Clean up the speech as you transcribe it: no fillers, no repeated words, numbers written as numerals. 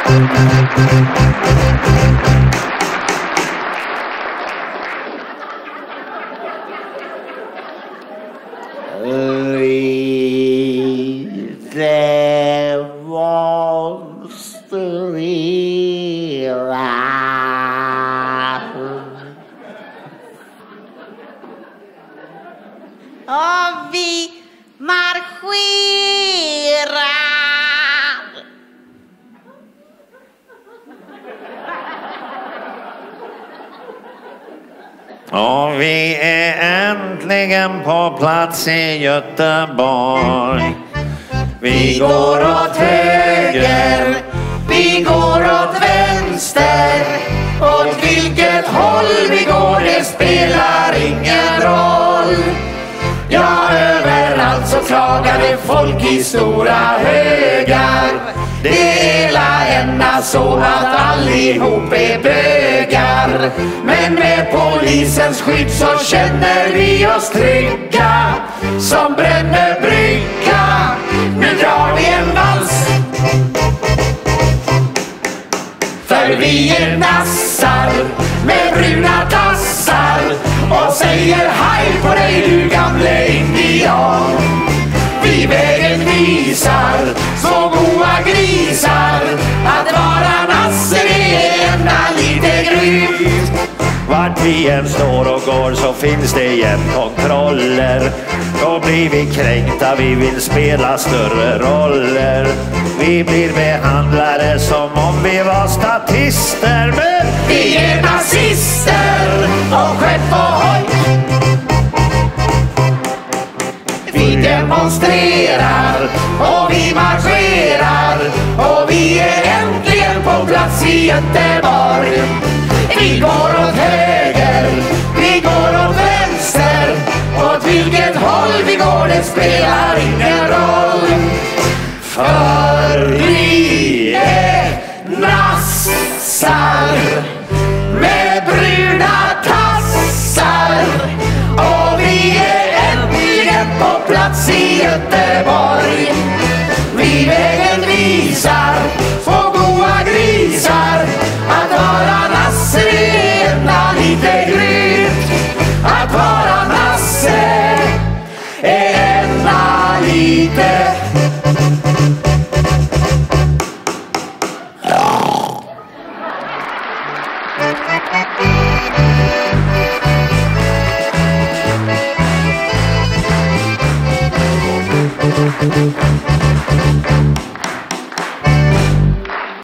Demonstrera. Och vi marscherar. Och vi är äntligen på plats i Göteborg. Vi går åt höger, vi går åt vänster. Åt vilket håll vi går det spelar ingen roll. Ja, överallt så klagade folk i stora högar. Det hela ända så att allihop är bögar. Men med polisens skydd så känner vi oss trygga. Som Brännebrygga. Nu drar vi en vals. För vi är nassar med bruna tassar och säger hej på dig du gamle indian. Vi vägen visar så goa grisar att vara nasser är ända lite grymt. Vart vi än står och går så finns det igen kontroller. Då blir vi kränkta, vi vill spela större roller. Vi blir behandlade som om vi var statister. Men vi är nazister och skepp och hoj. Vi demonstrerar och vi marscherar och vi är äntligen på plats i Göteborg. Vi går åt höger, vi går åt vänster. Åt vilket håll vi går det spelar ingen roll. För